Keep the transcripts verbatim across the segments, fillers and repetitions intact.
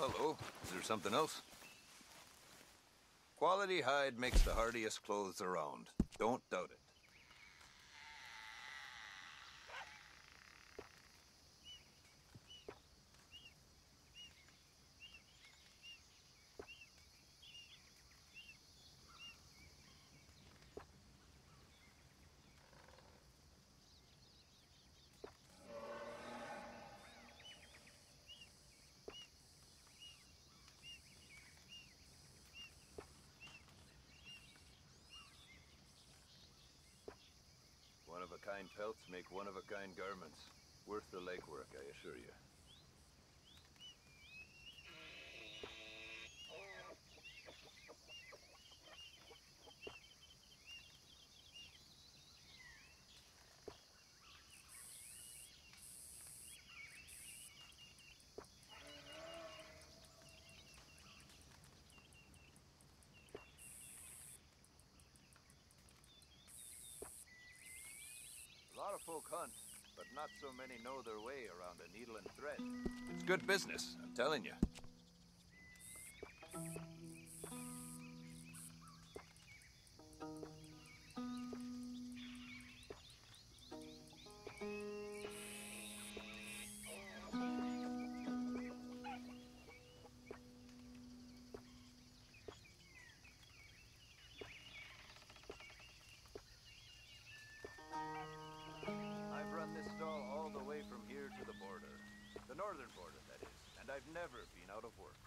hello. Is there something else? Quality hide makes the hardiest clothes around. Don't doubt it. One-of-a-kind pelts make one-of-a-kind garments. Worth the legwork, I assure you. A lot of folk hunt, but not so many know their way around a needle and thread. It's good business, I'm telling you. I've run this stall all the way from here to the border. The northern border, that is. And I've never been out of work.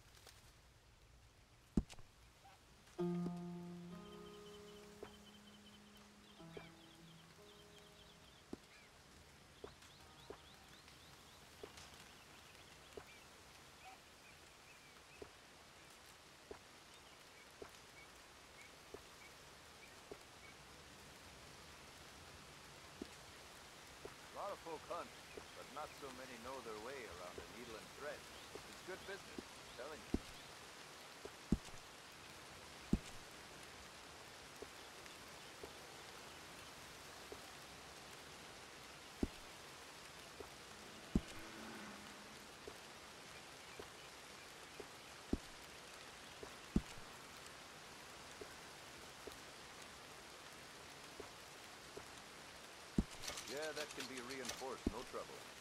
A lot of folk hunt, but not so many know their way around a needle and thread. It's good business, I'm telling you. Yeah, that can be reinforced, no trouble.